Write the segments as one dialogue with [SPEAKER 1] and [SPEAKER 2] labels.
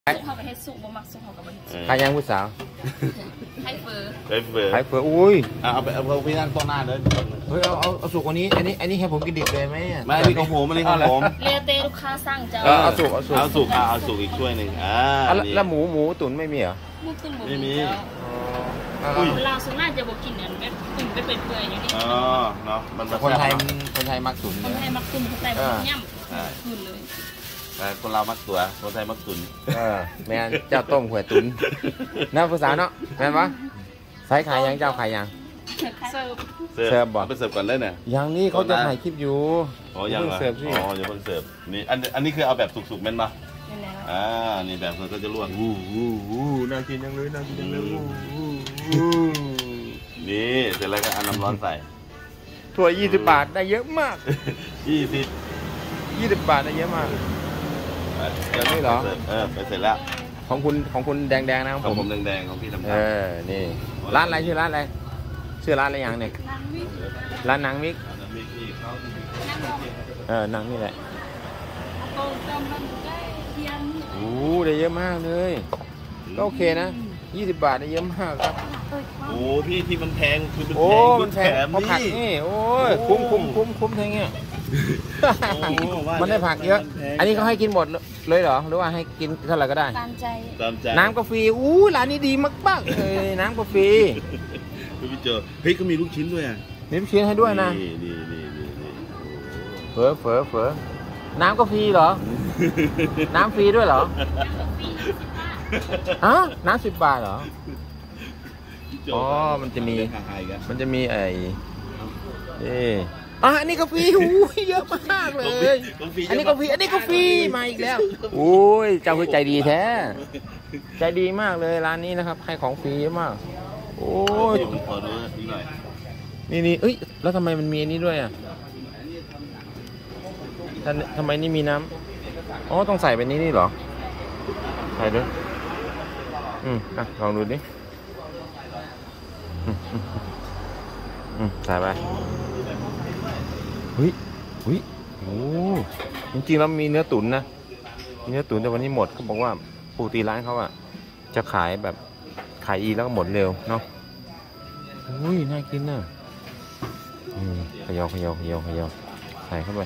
[SPEAKER 1] เขาไปให้สุกบ่มักสุกเขากับมัน
[SPEAKER 2] ใครยังผู้สาว
[SPEAKER 1] ให้เฟอร์
[SPEAKER 2] ให้เฟอร์อุ้ย
[SPEAKER 3] เอาพี่นั่งต้นหน้าเลย
[SPEAKER 2] เฮ้ยเอาสุกกว่านี้อันนี้ให้ผมกินดิบเลยไหม
[SPEAKER 3] ไม่อันนี้ของผมอันนี้ของผม
[SPEAKER 1] เรียเต้ลูกค้าสั่งจะ
[SPEAKER 3] เอาสุกอีกช่วยหนึ่ง
[SPEAKER 2] แล้วหมูตุ๋นไม่มีเหรอ
[SPEAKER 1] หมูตุ๋น
[SPEAKER 3] ไม่มี
[SPEAKER 1] เราส่วนมากจะบอกกินเนี่ยแบบตุ๋นไปเปื่อยๆอย่างนี้
[SPEAKER 3] เนาะมัน
[SPEAKER 2] คนไทยมักตุ๋น
[SPEAKER 1] คนไทยมักตุ๋นคนไทยมักย่ำตุ๋นเลย
[SPEAKER 3] แต่คนเรามักตัวคนไทยมักตุ๋น
[SPEAKER 2] แม่เจ้าต้มหัวตุ๋นน่าภาษาเนาะแม่ปะใส่ขายยังเจ้าขายยัง
[SPEAKER 1] เสิร์ฟ
[SPEAKER 3] บอกไปเสิร์ฟก่อนเลยเนี่ย
[SPEAKER 2] ยังนี่เขาจะถ่ายคลิปอยู่
[SPEAKER 3] ยังเสิร์ฟพี่อย่าเพิ่งเสิร์ฟนี่อันนี้คือเอาแบบสุกๆแม่นปะนี่แบบมันก็จะลวก
[SPEAKER 2] น่ากินยังเลย
[SPEAKER 3] นี่เสร็จแล้วก็เอาน้ำร้อนใส่
[SPEAKER 2] ถั่ว20 บาทได้เยอะมาก20 บาทได้เยอะมากอย่างนี้เหรอ
[SPEAKER 3] ไปเสร็จแล้ว
[SPEAKER 2] ของคุณแดงนะ
[SPEAKER 3] ของผมแดงของพี่ดำ
[SPEAKER 2] นี่ร้านอะไรชื่อร้านอะไรอย่างเนี่ยร้านนางมิกนางนี่แหละโอ้ได้เยอะมากเลยก็โอเคนะ20 บาทได้เยอะมากครับ
[SPEAKER 3] โอ้พี่ที่มันแพงคือ
[SPEAKER 2] มันแพงเพราะผักนี่โอ้ยคุ้มแพงเงี้ยมันได้ผักเยอะอันนี้เขาให้กินหมดเลยเหรอหรือว่าให้กินเท่าไหร่ก็ได้
[SPEAKER 1] ตามใจ
[SPEAKER 2] น้ำกาแฟร้านนี้ดีมากๆเลยน้ำกาแฟ
[SPEAKER 3] พี่เจอเฮ้ยก็มีลูกชิ้นด้วย
[SPEAKER 2] มีลูกชิ้นให้ด้วยนะเฝอน้ำกาแฟเหรอน้ำฟรีด้วยเหรอน้ำ10 บาทเหรอมันจะมีอันนี้กาแฟเยอะมากเลยอันนี้กาแฟมาอีกแล้วโอ้ยเจ้าคือใจดีแท้ใจดีมากเลยร้านนี้นะครับให้ของฟรีมากโอ้ยนี่เอ้ยแล้วทำไมมันมีอันนี้ด้วยอ่ะทำไมนี่มีน้ำต้องใส่ไปนี่เหรอใส่ด้วยลองดูดิใส่ไปเฮ้ยโอ้จริงๆแล้วมีเนื้อตุ๋นนะมีเนื้อตุ๋นแต่วันนี้หมดเขาบอกว่าปกติร้านเขาอะจะขายแบบขายแล้วก็หมดเร็วเนาะอุ้ยน่ากินน่ะขยอใส่เข้าไป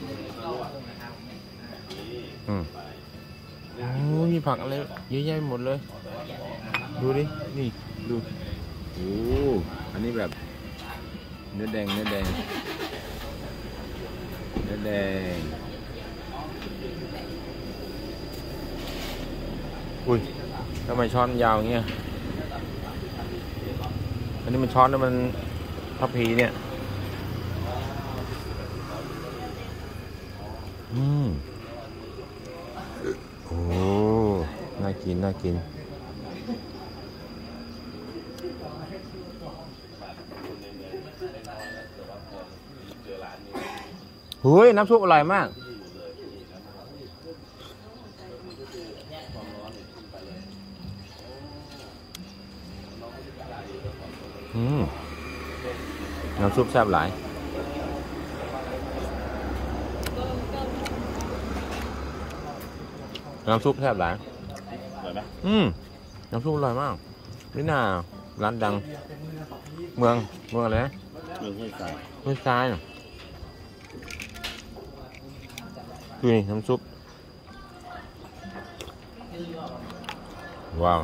[SPEAKER 2] มีผักอะไรเยอะแยะหมดเลยดูดินี่ดูอันนี้แบบเนื้อแดงอุ้ยทำไมช้อนยาวเงี้ยอันนี้มันช้อนแล้วมันทัพพีเนี่ยโอ้น่ากินเฮ้ยน้ำซุปอร่อยมากน้ำซุปแซ่บหลายน้ำซุปแซ่บหลายน้ำซุปอร่อยมากนี่น่าร้านดังเมืองอะไรนะ
[SPEAKER 3] เมืองห้วยทราย
[SPEAKER 2] ดูนี่น้ำซุปว้าว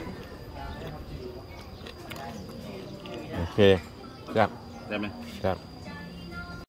[SPEAKER 2] โอเคครับ
[SPEAKER 3] ได้ไหม
[SPEAKER 2] ครับ